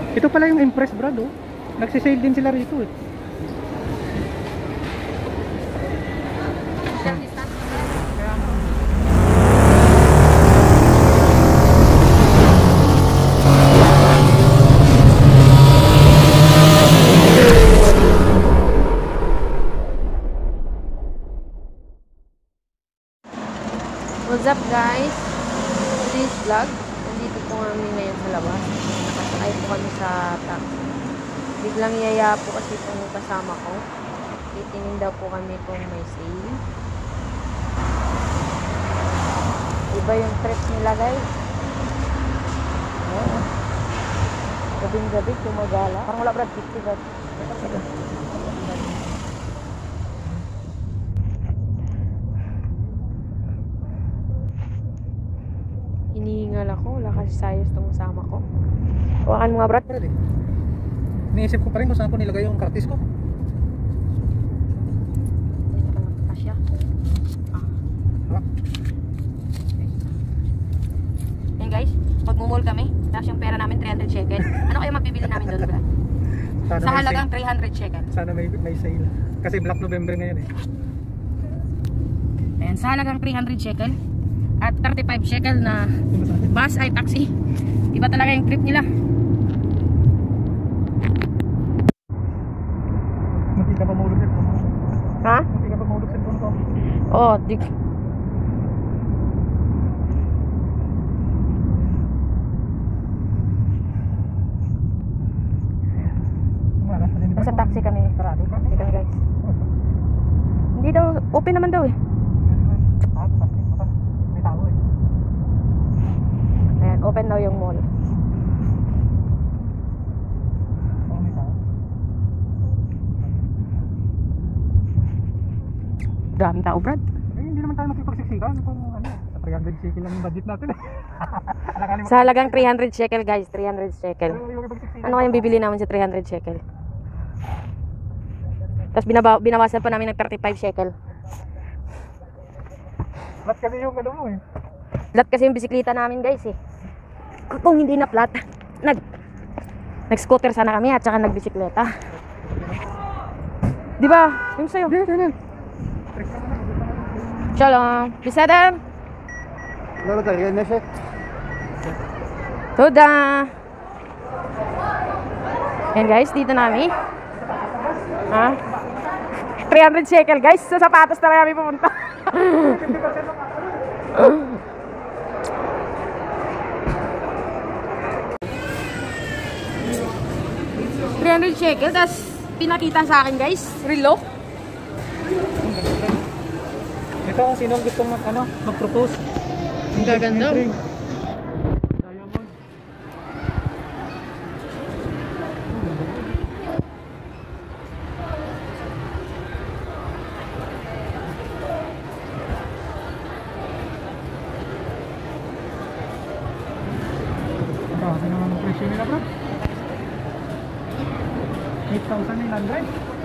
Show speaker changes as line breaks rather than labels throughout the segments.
Ito pala yung Impress, Brad, oh. Nagsisale din sila rito, eh.
What's up guys? Today's vlog, nandito po kami ngayon sa labas. Nakasakay po kami sa taxi. Biglang yaya po kasi itong kasama ko. Titingin daw po kami kung may sale. Iba yung trip nila guys. Oh. Gabing-gabi tumagala. Parang wala Brad, 50 Brad. Hinihingal ako, wala kasi sayos itong kasama ko. Hawakan mo nga Brad.
Iniisip ko pa rin kung saan ko nilagay yung kartis ko.
Kasya. Yan guys, magmumall kami. Tapos yung pera namin 300 shekel. Ano kayo mabibili namin doon Brad? Sa halagang 300 shekel.
Sana may sale. Kasi Black November ngayon eh.
Ayan, sa halagang 300 shekel. At 35 shekel na bus ay taxi. Iba talaga yung trip nila.
Hindi ka pa mahulog din.
Ha?
Hindi ka pa mahulog din ko.
Oh, dik. Nasa taxi kami.
Sarado ka?
Taxi kami guys. Hindi daw, open naman daw eh.
May tao eh.
Ayan, open daw yung mall.
Oo, may tao.
Daming tao Brad.
Eh, hindi naman tayo makipagsiksikan kung ano, sa 300 shekel lang yung budget natin.
Sa halagang 300 shekel guys, 300 shekel. Ano kayang bibili namin sa 300 shekel? Tapos binawasan pa namin ng 35 shekel.
Flat kasi yung ano mo eh.
Flat kasi yung bisikleta namin guys eh. Kung hindi na flat, nag-scooter sana kami at saka nagbisikleta. Di ba? Yung sa'yo. Shalom. Bisada.
Lalo tayo, yan na siya.
Toda. Yan guys, dito namin. Ha? 300 shekel guys. Sa sapatos talaga kami pumunta. 300 shekel, tapos pinakita sa akin guys, relo.
Ito kung sino ang gustong mag-propose.
Ang gaganda.
Diamond. Ano naman ang presyo nila bro? 8,900.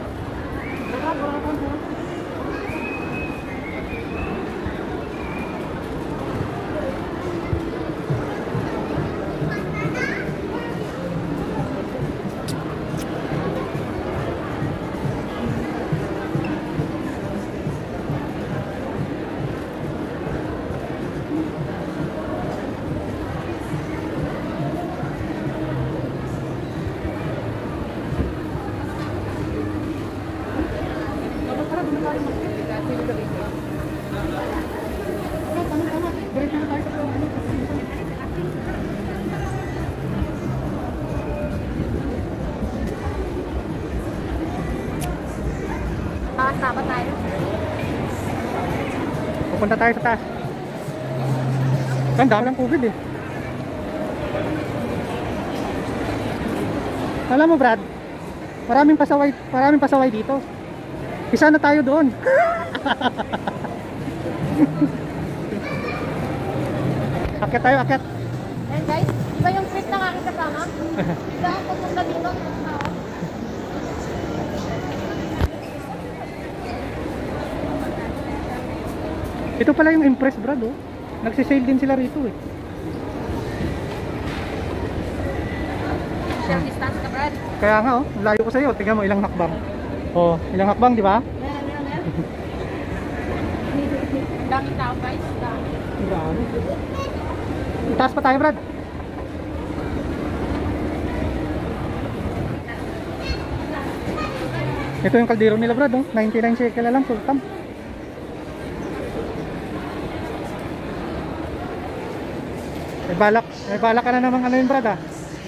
Tama tayo.
Pupunta tayo sa taas. Ang dami ng COVID eh. Alam mo Brad, maraming pasaway dito. Isa na tayo doon. Akyat tayo, akyat.
And guys, iba yung trip ng aking kasama. Iba ang pupunta dito.
Ito pala yung Impress Brad, oh. Nagsisale din sila rito eh.
Social distance ka, Brad.
Kaya nga oh, layo ko sa iyo. Tingnan mo ilang hakbang. Oh, ilang hakbang, di ba?
Ang daming tao, guys.
Ang dami. Itaas pa tayo, Brad. Ito yung kaldero nila, Brad, oh. 99 shekel na lang, sultan. May balak ka na namang ano yun, Brad, ah.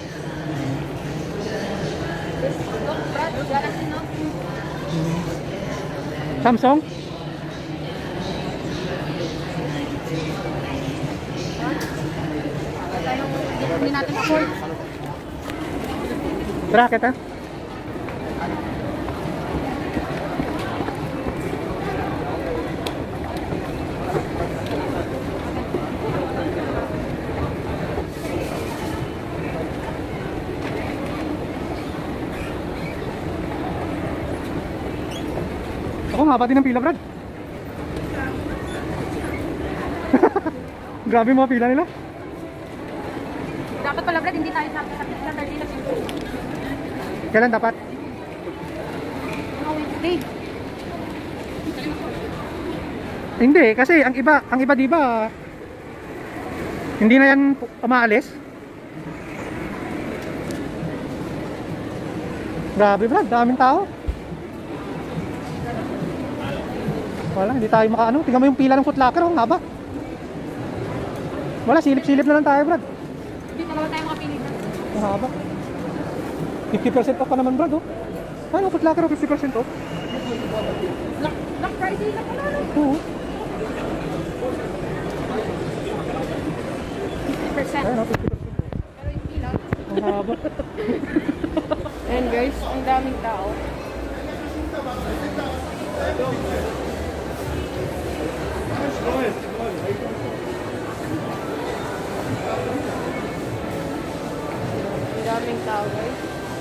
Look, Brad. Galaxy Note.
Samsung?
Hindi natin afford.
Bracket, ah. Ako, haba din ang pila, Brad. Grabe mga pila nila.
Dapat pala, Brad, hindi tayo sa 30 na simple.
Kailan dapat?
Wednesday.
Hindi, kasi ang iba di ba hindi na yan umaalis. Grabe, Brad, daming tao. Wala, hindi tayo makaano. Tingnan mo yung pila ng Foot Locker, ang haba. Wala, silip-silip na lang tayo, Brad.
Hindi naman tayo makapili na.
Ang haba. 50% off pa naman, Brad, oh. Ano, Foot Locker, 50% off?
Black Friday na pala.
Oo.
50%.
Ayun, oh, 50%.
Pero yung pila.
Ang haba.
And guys, ang daming tao. Ang daming tao, guys.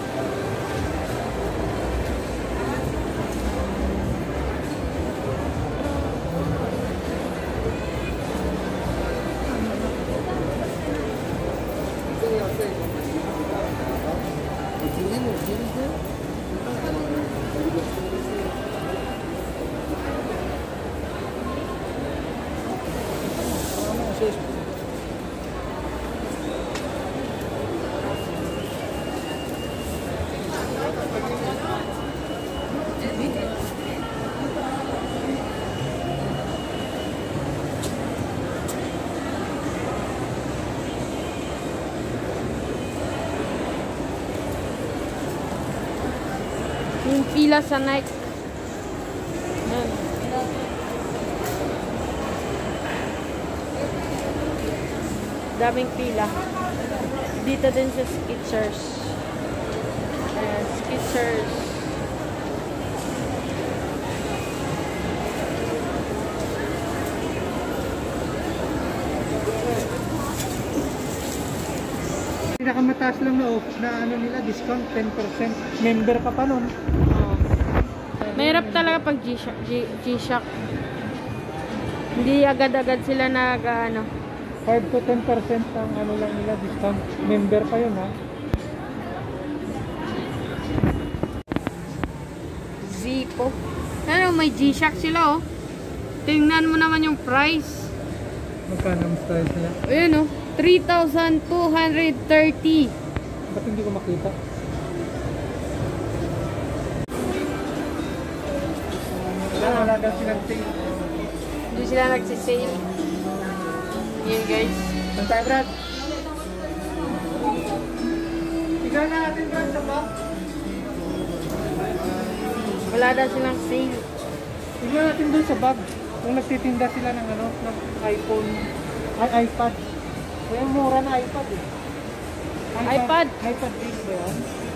Yung pila sa Nike. Yan. Daming pila. Dito din sa Skechers. Ayan, Skechers.
Pinakamataas lang na off na ano nila, discount 10%. Member ka pa nun.
Oh. Mahirap talaga pag G-Shock. Hindi agad-agad sila nag-ano.
5 to 10% ang ano lang nila, discount. Member pa yun, ha?
Zipo. Ano, may G-Shock sila, oh. Tingnan mo naman yung price.
Magkano ang style nila?
Ayan, oh. 3,230.
Ba't hindi ko makita? Wala daw silang sale.
Hindi sila nagsisale. Yan, guys.
Saan tayo, Brad? Tignan natin, Brad, sa box.
Wala daw silang sale.
Tignan natin dun sa bag. Kung nagtitinda sila ng ano, ng iPhone, iPad. Kaya mura na iPad, eh.
iPad?
iPad 8 ba yan?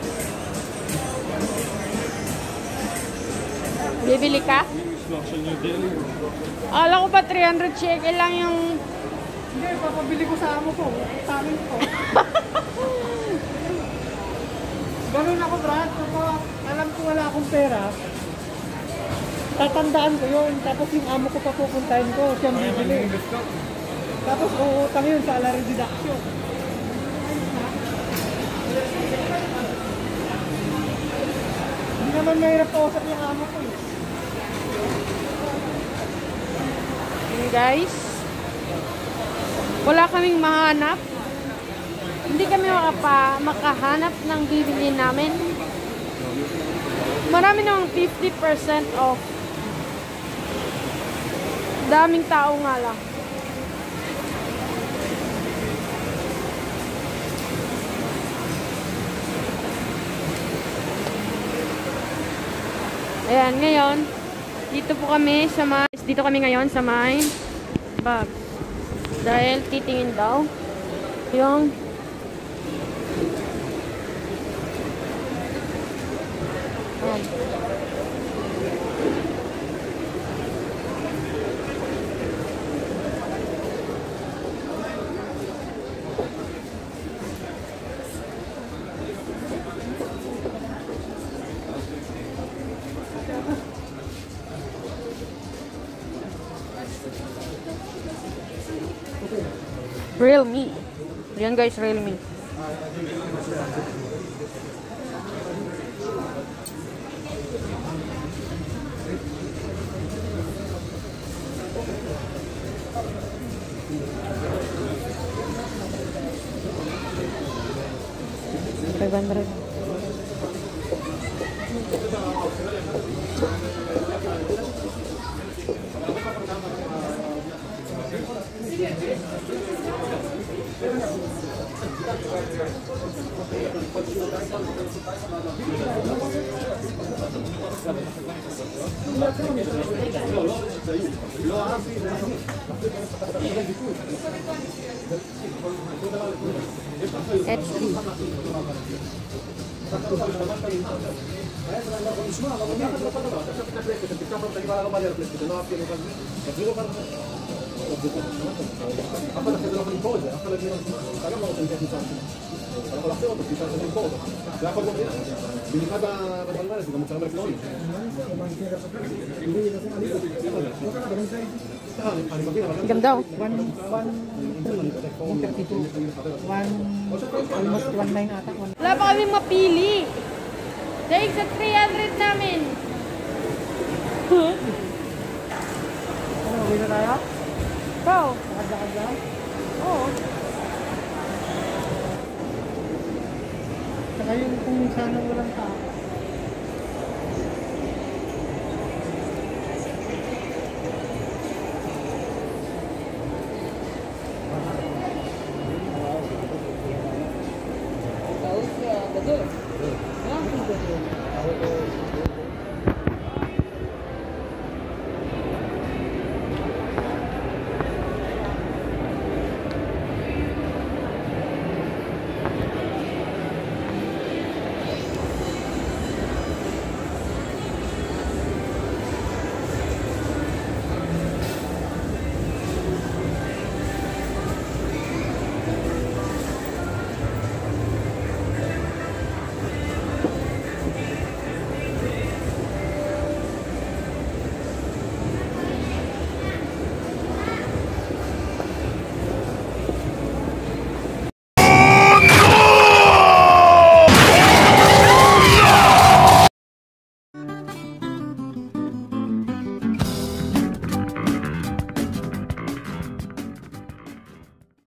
Bibili ka? Akala ko pa 300 shekel lang yung...
Hindi, papabili ko sa amo ko. Sa amin ko. Ganun ako, Brad. Kapag alam ko wala akong pera, tatandaan ko yun. Tapos yung amo ko pa pupuntahin ko. Siyang bibili. Tapos uutang yun sa salary deduction. naman mahirap kausap yung amo ko eh.
Yun guys. Wala kaming mahanap. Hindi kami makahanap ng bibili namin. Marami namang 50% off. Daming tao nga lang. Ayan, ngayon, dito kami ngayon sa may bag. Dahil titingin daw yung Realme. Yan guys, Realme. $500. HD. Ganda oh.
132. Almost 19 ata.
Wala pa kaming mapili. Dahil sa 300 namin.
Ano, uwi na tayo?
Ikaw?
Lakad-lakad lang?
Oo.
Saka yung kung sana walang tao. Betul. Ya, betul.